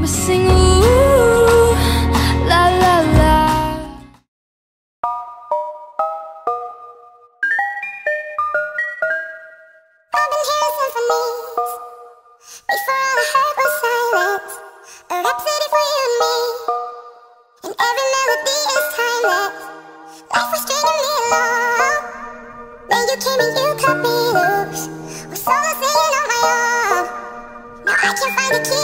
we sing ooh, la la la. I've been hearing symphonies before all I heard was silence. A rhapsody for you and me, and every melody is timeless. Life was stringing me along, then you came and you cut me loose. Was all I singing on my own. Now I can't find the key